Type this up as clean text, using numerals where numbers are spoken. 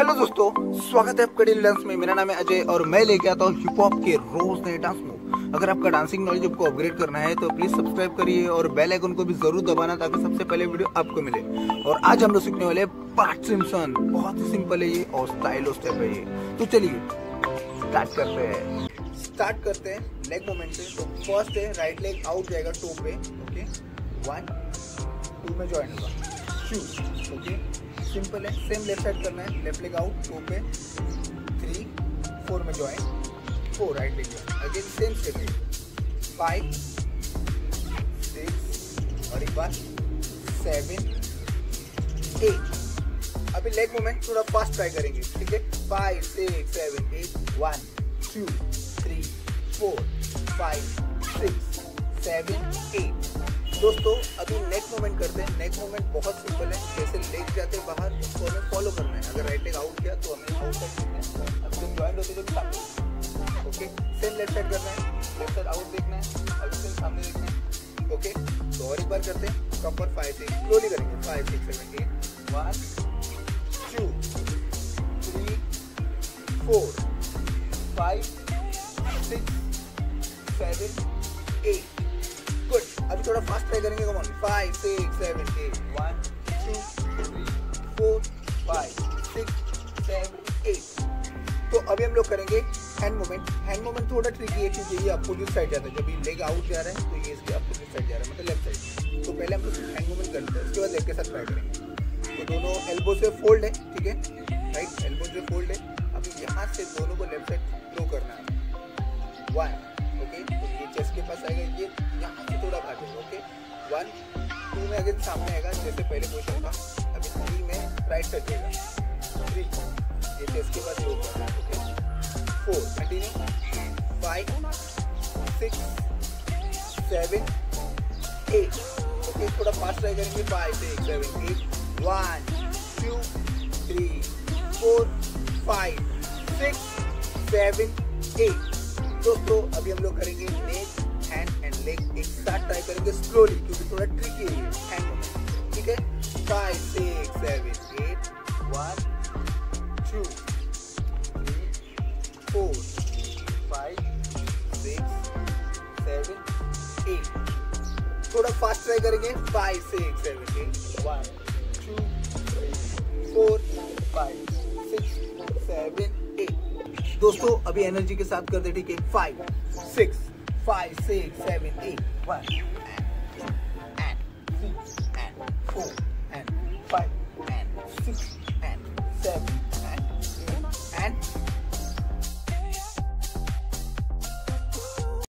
Hello दोस्तों, स्वागत है आपका डेली डांस में। मेरा नाम है अजय और मैं लेके आता हूँ हिप हॉप के रोज नए डांस मूव। अगर आपका डांसिंग नॉलेज आपको अपग्रेड करना है तो प्लीज सब्सक्राइब करिए और बेल आइकन को भी जरूर दबाना ताकि सबसे पहले वीडियो आपको मिले। और आज हम लोग सीखने वाले हैं पार्ट सिम्पसन। बहुत ही सिंपल है ये और स्टाइलो स्टेप है ये। तो चलिए स्टार्ट करते हैं लेग मूवमेंट से। तो फर्स्ट है राइट लेग आउट जाएगा टो पे, ओके 1 2 में ज्वाइन होगा, शू, ओके सिंपल है। सेम लेफ्ट साइड करना है, लेफ्ट लेग आउट टो पे 3 4 में join, 4 right leg join, again same step है 5 6 और एक बार 7 8। अभी लेग मूवमेंट थोड़ा फास्ट ट्राई करेंगे, ठीक है 5 6 7 8 1 2 3 4 5 6 7 8। दोस्तों अभी नेक मूवमेंट करते हैं। नेक मूवमेंट बहुत सिंपल है, जैसे लेग जाते हैं बाहर उसको हमें फॉलो करना है। अगर राइट लेग आउट किया तो हमें आउट साइड देखना है, अब जब ज्वाइंट होते तो सामने, ओके सेम लेफ्ट साइड करना है, लेफ्ट साइड आउट देखना है, अब सेम सामने देखना है, ओके। तो और एक बार करते हैं प्रॉपर 5 6 स्लोली करेंगे 5 6 7 8 1 2 3 4 5 6 7 8। गुड, अभी थोड़ा फास्ट ट्राई करेंगे। Come on 5 6 7 8 1 2 3 4 5 6 7 8। तो अभी हम लोग करेंगे हैंड मूवमेंट। हैंड मूवमेंट थोड़ा ट्रिकी है क्योंकि ये अपोजिट साइड जाता है। जब ये लेग आउट जा रहा है तो ये इसके अपोजिट साइड जा रहा है, मतलब लेफ्ट साइड। तो पहले हम लोग हैंड मूवमेंट करते हैं, उसके बाद लेग के साथ ट्राई करेंगे। तो दोनों एल्बो से फोल्ड है, ठीक है राइट एल्बो से फोल्ड है। अभी यहाँ से दोनों को लेफ्ट साइड थ्रो करना है 1, ओके। तो ये चेस्ट के पास आएगा, ये यहाँ से थोड़ा काटेगा, ओके 1 2 में अगेन सामने आएगा जैसे पहले पोजीशन था। अभी 3 में राइट साइड जाएगा 3, ये चेस्ट के पास योग करना है, ओके 4 कंटिन्यू 5 6 7 8, ओके थोड़ा फास्ट ट्राई करेंगे 5 6 7 8 1 2 3 4 5 6 7 8। दोस्तों अभी हम लोग करेंगे नेक हैंड एंड लेग एक साथ ट्राई करेंगे स्लोली क्योंकि थोड़ा ट्रिकी है ये हैंड मूवमेंट, ठीक है 5 6 7 8 1 2 3 4 5 6 7 8। थोड़ा फास्ट ट्राई करेंगे 5 6 7 8 1 2 3 4 5 6 7 8। दोस्तों अभी एनर्जी के साथ करते, ठीक है 5 6 5 6 7 8 1 and 2 and 3 and 4 and 5 and 6 and 7